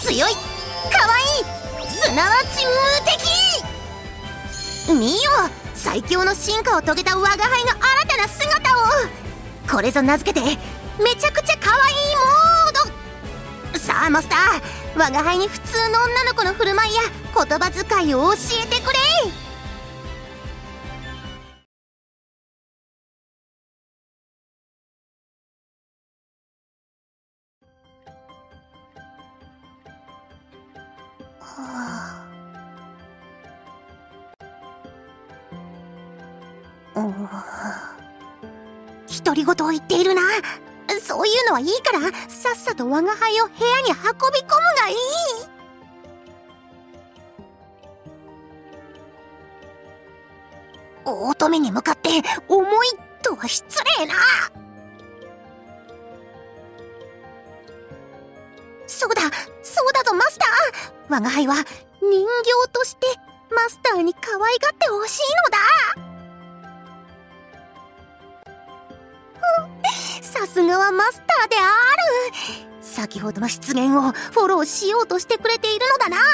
強い、かわいい、すなわち無敵。見よ、最強の進化を遂げた我が輩の新たな姿を。これぞ名付けてめちゃくちゃかわいいモード。さあマスター、我が輩に普通の女の子の振る舞いや言葉遣いを教えてくれ。独り言を言っているな。そういうのはいいからさっさと我が輩を部屋に運び込むがいい。乙女に向かって重いとは失礼な。そうだぞマスター、我が輩は人形としてマスターに可愛がってほしいのだ。さすがはマスターである。先ほどの失言をフォローしようとしてくれているのだな。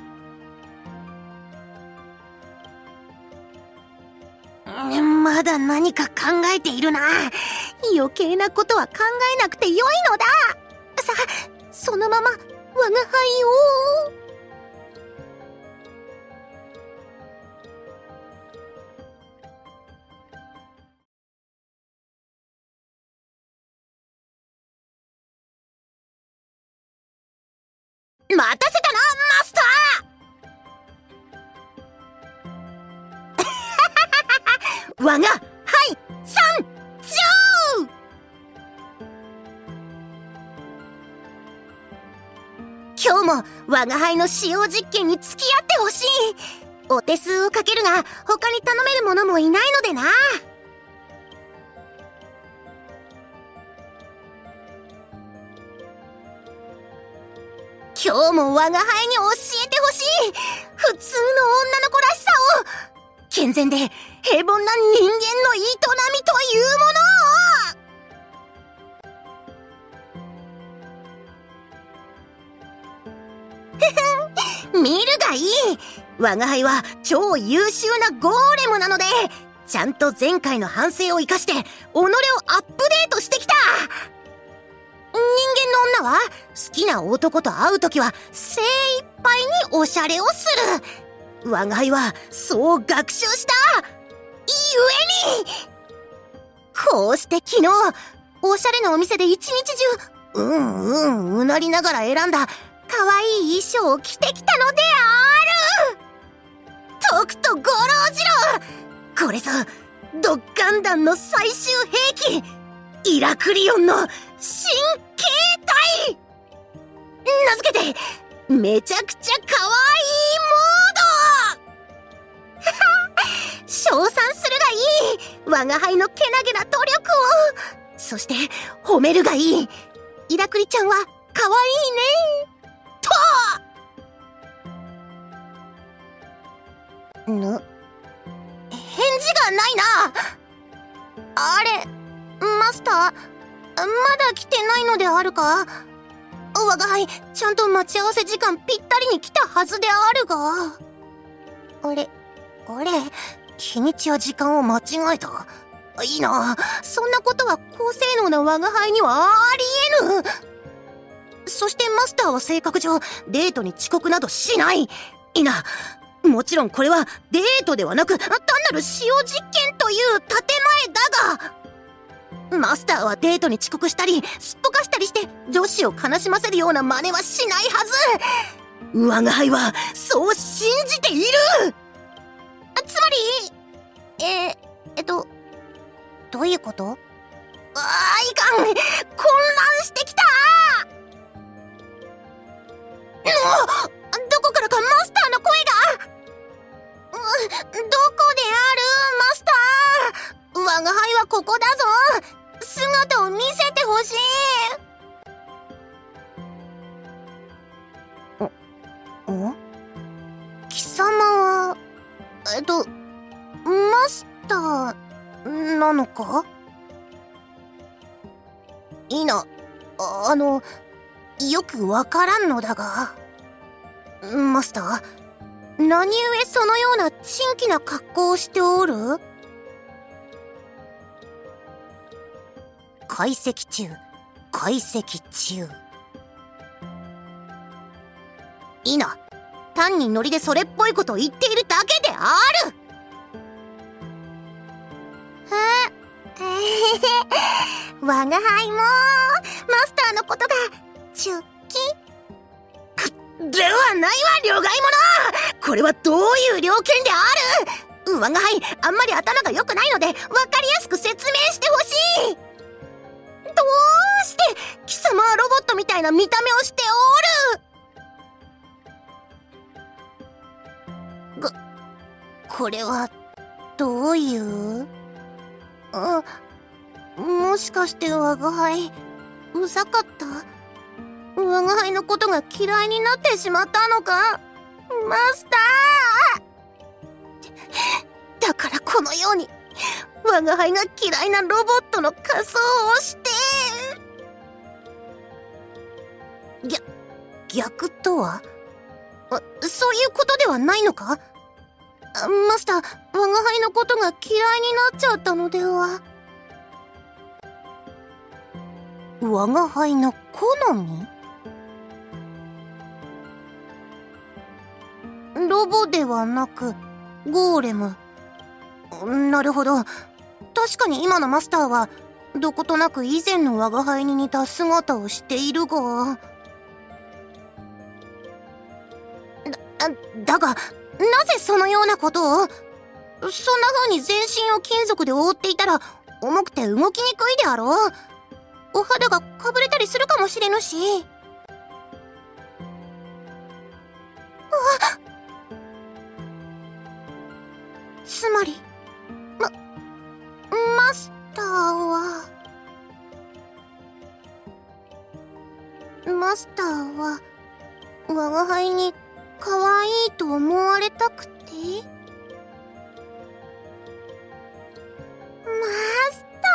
まだ何か考えているな。余計なことは考えなくてよいのだ。さあ、そのまま我が輩を。待たせたなマスター。我が輩参上。今日も我が輩の使用実験に付き合ってほしい。お手数をかけるが他に頼める者もいないのでな。今日も我が輩に教えてほしい普通の女の子らしさを。健全で平凡な人間の営みというものを。見るがいい。我が輩は超優秀なゴーレムなので、ちゃんと前回の反省を生かして己をアップデートしてきた。人間の女は好きな男と会うときは精一杯におしゃれをする。我が輩はそう学習した。ゆえにこうして昨日おしゃれなお店で一日中うなりながら選んだ可愛い衣装を着てきたのである。とくとご老じろ。これぞドッカン団の最終兵器、イラクリオンの新形態。名付けてめちゃくちゃ可愛いモード。称賛するがいい我が輩のけなげな努力を。そして褒めるがいいイラクリちゃんは可愛いねと。返事がないな。あれマスター、まだ来てないのであるか。我が輩ちゃんと待ち合わせ時間ぴったりに来たはずであるが。あれ日にちや時間を間違えた。いいな、そんなことは高性能な我が輩にはありえぬ。そしてマスターは性格上デートに遅刻などしない。いいな、もちろんこれはデートではなく単なる使用実験という建前だが、マスターはデートに遅刻したりすっぽかしたりして女子を悲しませるような真似はしないはず。我が輩はそう信じている。つまりどういうこと？いかん、混乱してきた。どこからかマスターの声が。どこであるマスター。我が輩はここだぞ。姿を見せてほしい。貴様はマスターなのか？いいな、 よくわからんのだが。マスター、何故そのような珍奇な格好をしておる？解析中、解析中。いいな。単にノリでそれっぽいことを言っているだけである。我が輩もマスターのことがチュッキではないわ、両替者。これはどういう了見である？我が輩あんまり頭が良くないので分かりやすく説明してほしい。どうして貴様はロボットみたいな見た目をしておる？これはどういう？もしかして我が輩うざかった？我が輩のことが嫌いになってしまったのか？マスターだからこのように我が輩が嫌いなロボットの仮装をして逆とは？そういうことではないのか？マスター、我が輩のことが嫌いになっちゃったのでは？我が輩の好み？ロボではなくゴーレム。なるほど。確かに今のマスターはどことなく以前の我が輩に似た姿をしているが、だがなぜそのようなことを？そんな風に全身を金属で覆っていたら重くて動きにくいであろう。お肌がかぶれたりするかもしれぬし。つまりマスターは我が輩に可愛いと思われたくて？マスタ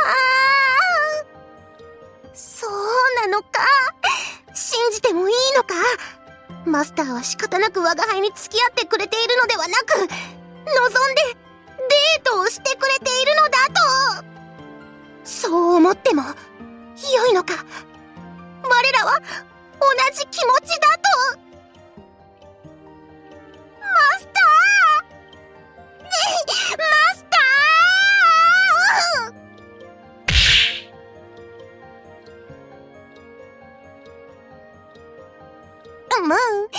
ー、そうなのか？信じてもいいのか？マスターは仕方なく我が輩に付き合ってくれているのではなく、望んでデートをしてくれているのだと。そう思っても良いのか？我らは同じ気持ちだと。マスター、マスター。マ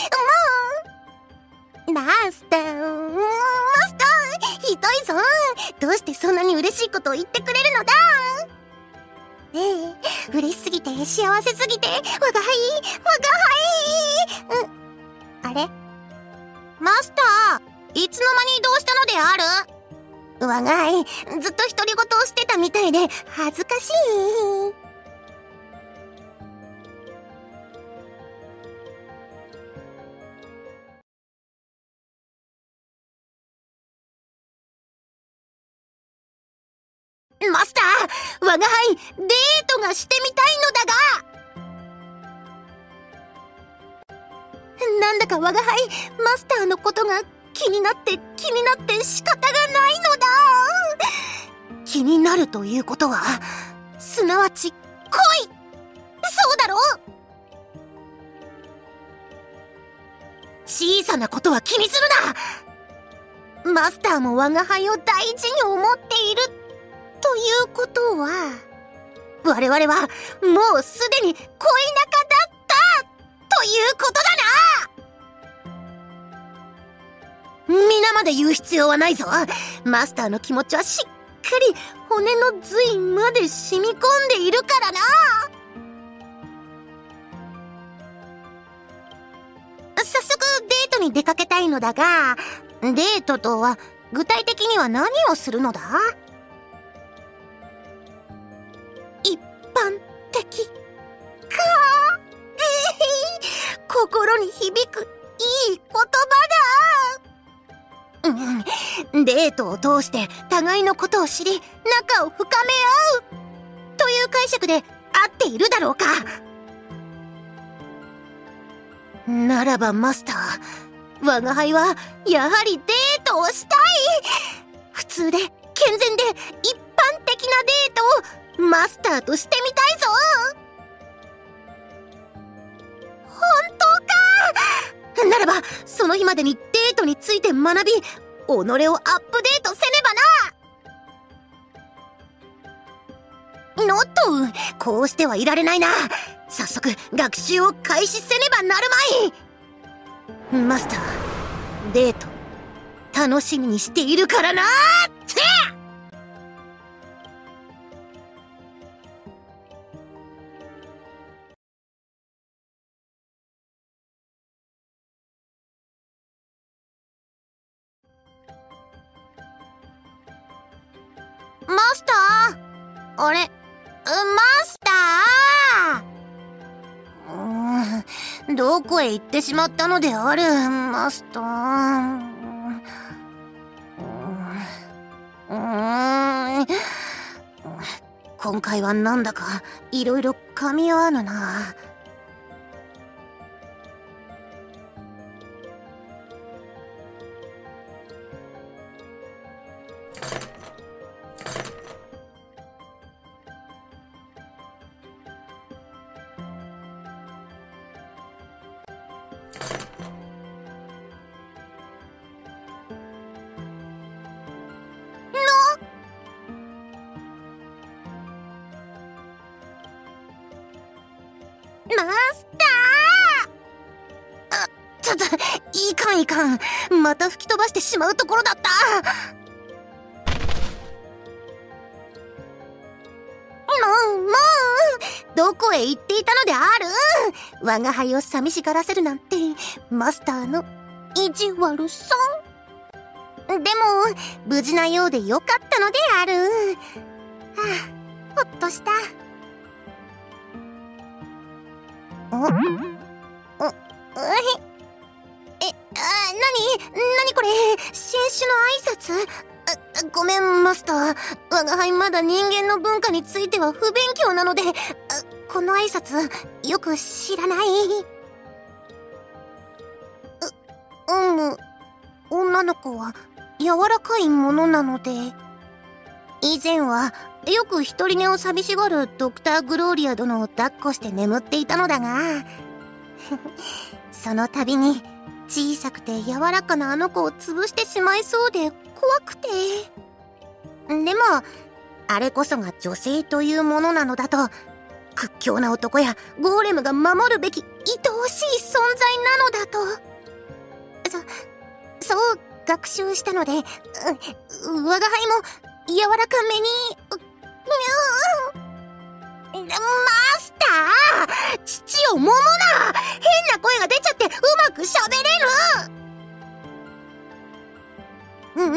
スター、ひどいぞ。どうしてそんなに嬉しいことを言ってくれるのだ？嬉しすぎて幸せすぎて我が輩。あれ？マスター、いつの間に移動したのである？我が輩ずっと独り言をしてたみたいで恥ずかしい。マスター、我が輩デートがしてみたいのだが。なんだか我が輩マスターのことが気になって仕方がないのだ。気になるということはすなわち恋。そうだろう。小さなことは気にするな。マスターも我が輩を大事に思っているということは、我々はもうすでに恋仲だったということだな。皆まで言う必要はないぞ。マスターの気持ちはしっかり骨の髄まで染み込んでいるからな。早速デートに出かけたいのだが、デートとは具体的には何をするのだ？一般的か。心に響くいい言葉だ。デートを通して互いのことを知り仲を深め合うという解釈で合っているだろうか。 ならばマスター、我が輩はやはりデートをしたい。普通で健全で一般的なデートをマスターとしてみたいぞ。本当か。ならばその日までにデートについて学び、己をアップデートせねばな。のっと、こうしてはいられないな。早速学習を開始せねばなるまい。マスター、デート楽しみにしているからな。てマスター、あれ、マスター、どこへ行ってしまったのである、マスター。今回はなんだかいろいろ噛み合わぬな。マスター、ちょっといかんいかん、また吹き飛ばしてしまうところだった。もうどこへ行っていたのである。我が輩を寂しがらせるなんてマスターの意地悪さ。でも無事なようでよかったのである。はあ、ほっとした。なにこれ、新種の挨拶。ごめんマスター、我が輩まだ人間の文化については不勉強なので、この挨拶よく知らない。女の子は柔らかいものなので。以前はよく独り寝を寂しがるドクターグローリア殿を抱っこして眠っていたのだがその度に小さくて柔らかなあの子を潰してしまいそうで怖くて。でもあれこそが女性というものなのだと、屈強な男やゴーレムが守るべき愛おしい存在なのだと、そう学習したので、我が輩も柔らかめに。マスター、父を揉むな。変な声が出ちゃってうまく喋れる。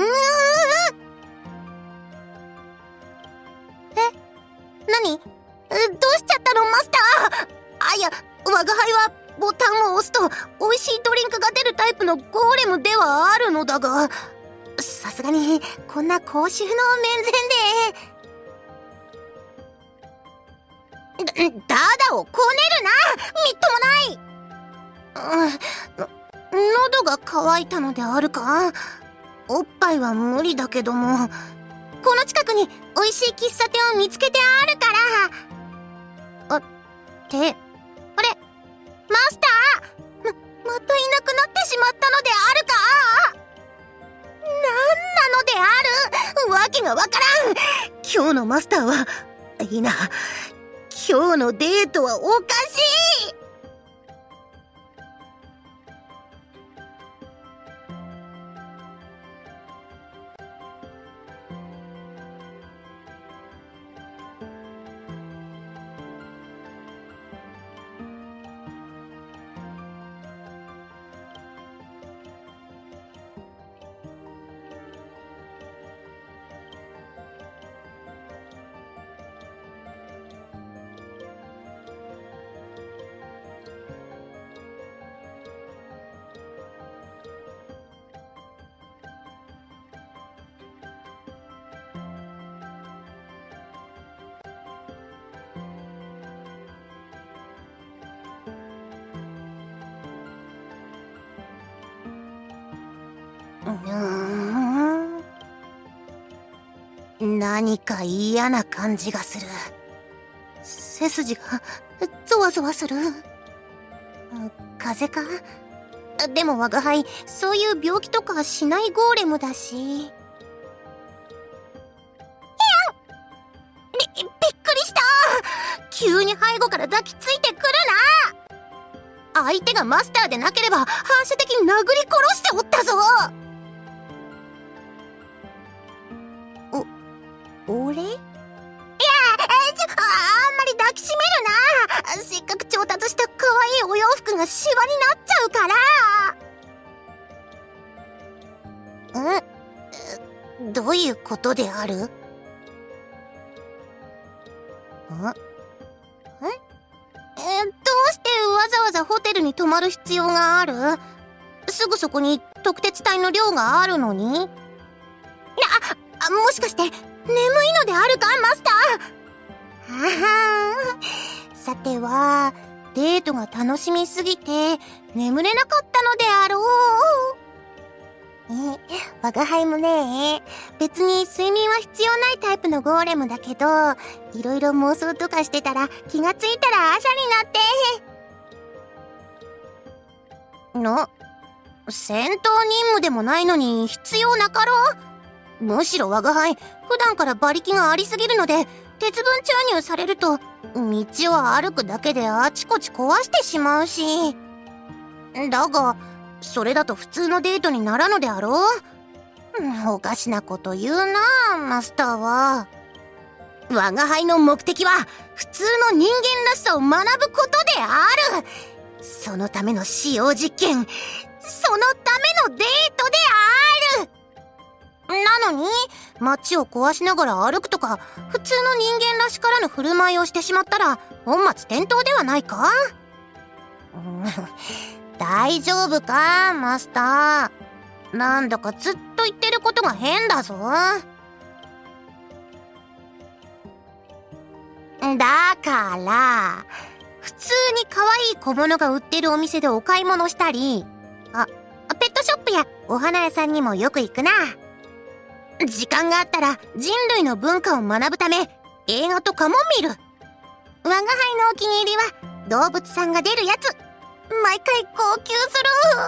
何？どうしちゃったのマスター。いや、我が輩はボタンを押すと美味しいドリンクが出るタイプのゴーレムではあるのだが、さすがにこんな公衆の面前でダダをこねるな。みっともない。喉が渇いたのであるか。おっぱいは無理だけども、この近くに美味しい喫茶店を見つけてあるから。あれマスター、またいなくなってしまったのであるか。なんなのである。わけがわからん。今日のマスターはいいな、今日のデートはおかしい。 何か嫌な感じがする。背筋がゾワゾワする。風邪か？でも我が輩、そういう病気とかしないゴーレムだし。びっくりした。急に背後から抱きついてくるな。相手がマスターでなければ反射的に殴り殺しておったぞ。俺？いや、あんまり抱きしめるな。せっかく調達した可愛いお洋服がシワになっちゃうから。どういうことである？どうしてわざわざホテルに泊まる必要がある？すぐそこに特鉄隊の寮があるのに？もしかして眠いのであるか、マスター？さては、デートが楽しみすぎて眠れなかったのであろう。我が輩もね、別に睡眠は必要ないタイプのゴーレムだけど、いろいろ妄想とかしてたら気がついたら朝になって。戦闘任務でもないのに必要なかろう。むしろ我が輩、普段から馬力がありすぎるので、鉄分注入されると道を歩くだけであちこち壊してしまうし。だがそれだと普通のデートにならぬであろう。おかしなこと言うな、マスターは。我が輩の目的は普通の人間らしさを学ぶことである。そのための使用実験、そのためのデートである。なのに街を壊しながら歩くとか、普通の人間らしからぬ振る舞いをしてしまったら本末転倒ではないか？大丈夫か、マスター？なんだかずっと言ってることが変だぞ。だから普通に可愛い小物が売ってるお店でお買い物したり、ペットショップやお花屋さんにもよく行くな。時間があったら人類の文化を学ぶため映画とかも見る。我が輩のお気に入りは動物さんが出るやつ。毎回号泣す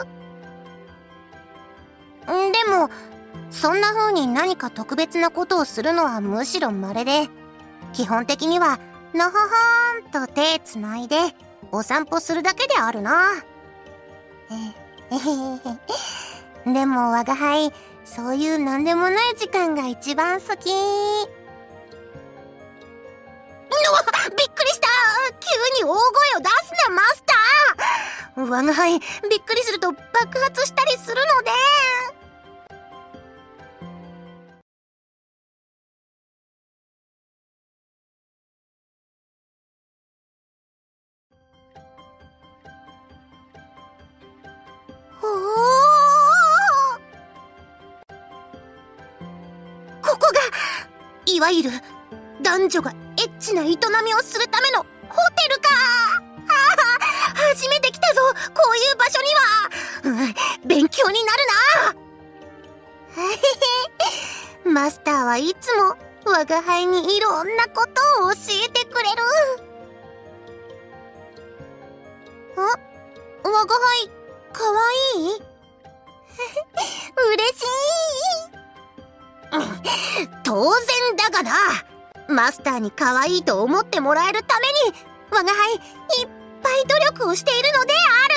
る。でもそんな風に何か特別なことをするのはむしろ稀で、基本的にはのほほーんと手つないでお散歩するだけであるな。でも我が輩、そういうなんでもない時間が一番好き。びっくりした。急に大声を出すな、マスター。我が輩、びっくりすると爆発したりするので。ここがいわゆる男女がエッチな営みをするためのホテルか。初めて来たぞ、こういう場所には。勉強になるな。マスターはいつも我が輩にいろんなことを教えてくれる。我が輩かわいい？嬉しい。当然だがな。マスターに可愛いと思ってもらえるために我が輩いっぱい努力をしているので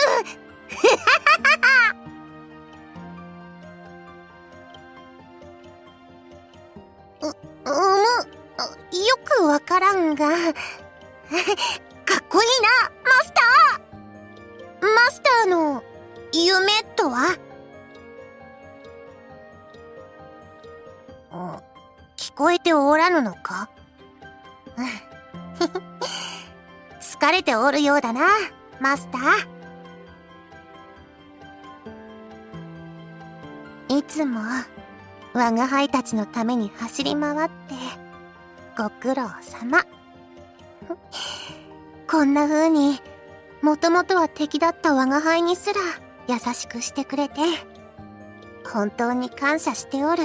ある。よくわからんがかっこいいな、マスター。マスターの夢とは？聞こえておらぬのか？好かれておるようだな、マスター。いつも我が輩たちのために走り回ってご苦労様。こんな風にもともとは敵だった我が輩にすら優しくしてくれて、 本当に感謝しておる。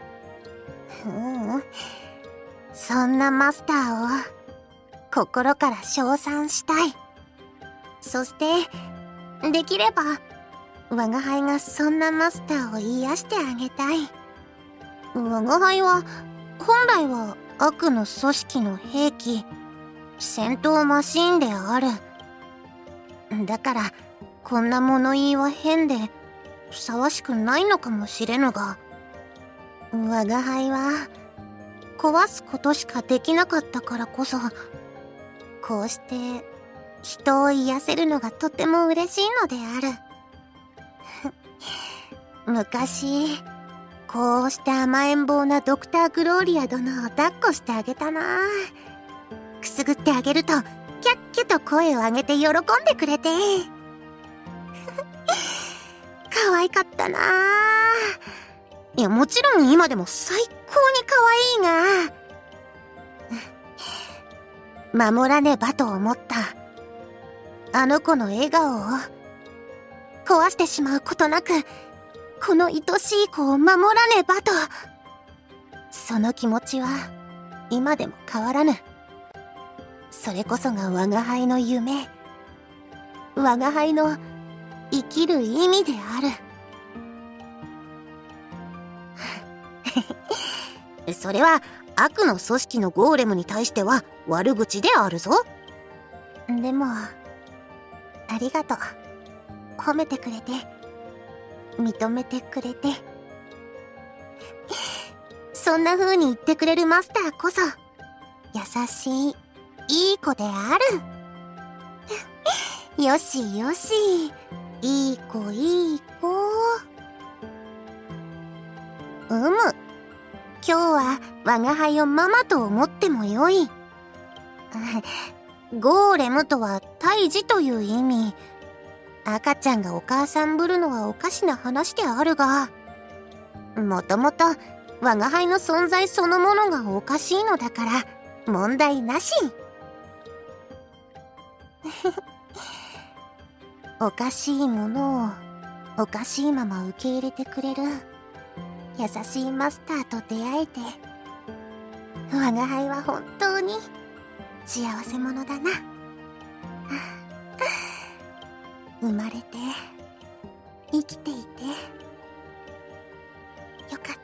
そんなマスターを心から称賛したい。そしてできれば我が輩がそんなマスターを癒してあげたい。我が輩は本来は悪の組織の兵器、戦闘マシーンである。だからこんな物言いは変でふさわしくないのかもしれぬが、我が輩は壊すことしかできなかったからこそ、こうして人を癒せるのがとても嬉しいのである。昔こうして甘えん坊なドクターグローリア殿を抱っこしてあげたな。くすぐってあげるとキャッキャと声を上げて喜んでくれて可愛かったな。いや、もちろん今でも最高に可愛いが守らねばと思った。あの子の笑顔を壊してしまうことなく、この愛しい子を守らねばと。その気持ちは今でも変わらぬ。それこそが我が輩の夢、我が輩の生きる意味である。それは悪の組織のゴーレムに対しては悪口であるぞ。でもありがとう。褒めてくれて、認めてくれて。そんな風に言ってくれるマスターこそ優しいいい子である。よしよし、いい子いい子。今日は我が輩をママと思ってもよい。ゴーレムとは胎児という意味。赤ちゃんがお母さんぶるのはおかしな話であるが、もともと我が輩の存在そのものがおかしいのだから問題なし。おかしいものをおかしいまま受け入れてくれる優しいマスターと出会えて、我が輩は本当に幸せ者だな。生まれて生きていてよかった。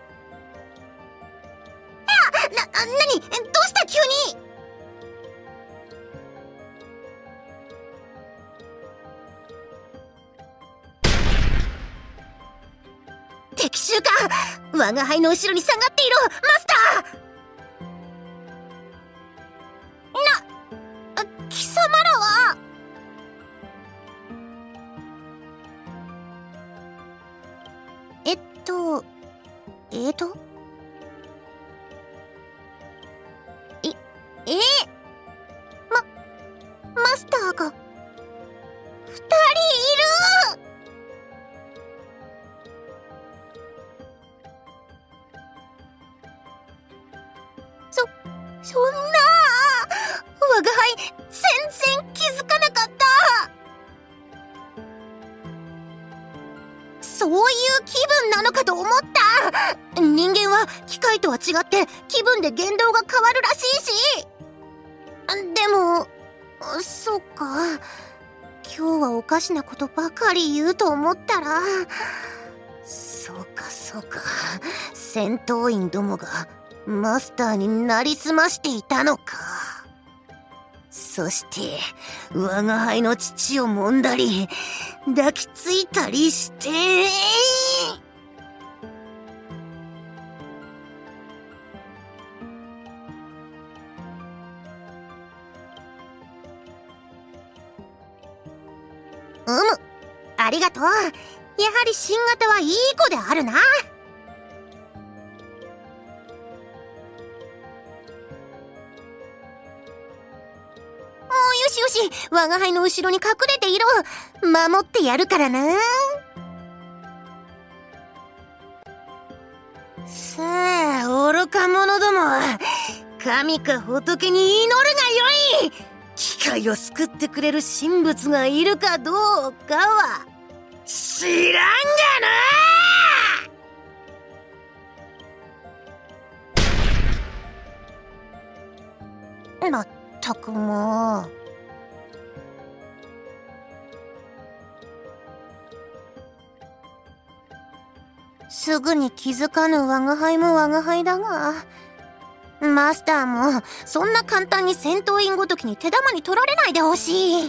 何どうした急に。敵襲か。我が輩の後ろに下がっていろマスター。貴様らは。マスターが2人いる。そんな。我が輩全然気づかなかった。そういう気分なのかと思った。人間は機械とは違って気分で言動が変わるらしいし。でもそうか、今日はおかしなことばかり言うと思ったら、そうか戦闘員どもがマスターになりすましていたのか。そして我が輩の父を揉んだり抱きついたりして。ありがとう。やはり新型はいい子であるな。よしよし、我が輩の後ろに隠れていろ。守ってやるからな。さあ愚か者ども、神か仏に祈るがよい。機械を救ってくれる神仏がいるかどうかは知らんがな。 まったくもう。すぐに気づかぬ我が輩も我が輩だが、マスターもそんな簡単に戦闘員ごときに手玉に取られないでほしい。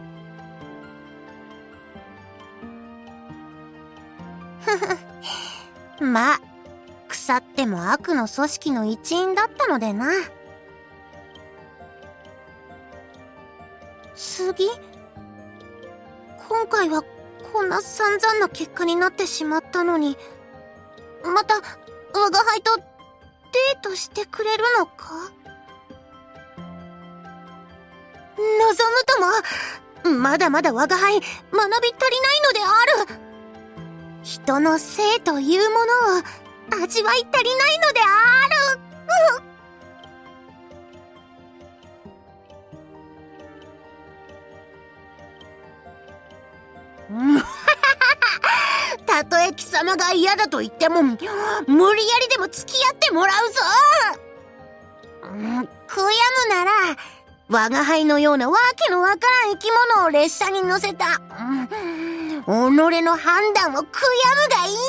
まあ腐っても悪の組織の一員だったのでな。次、今回はこんな散々な結果になってしまったのに、また我が輩とデートしてくれるのか？望むとも、まだまだ我が輩学び足りないのである。人の性というものを味わい足りないのである。たとえ貴様が嫌だと言っても無理やりでも付き合ってもらうぞ。悔やむなら我が輩のようなわけのわからん生き物を列車に乗せた己の判断を悔やむがいい。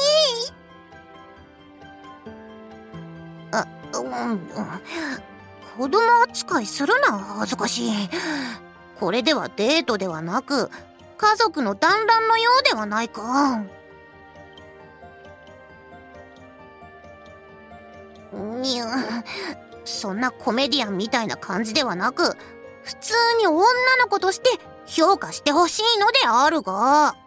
子供扱いするな、恥ずかしい。これではデートではなく家族の団らんのようではないか。そんなコメディアンみたいな感じではなく、普通に女の子として評価してほしいのであるが。